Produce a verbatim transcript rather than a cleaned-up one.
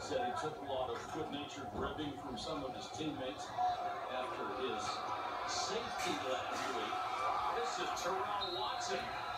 said he took a lot of good-natured ribbing from some of his teammates after his safety last week. This is Terrell Watson.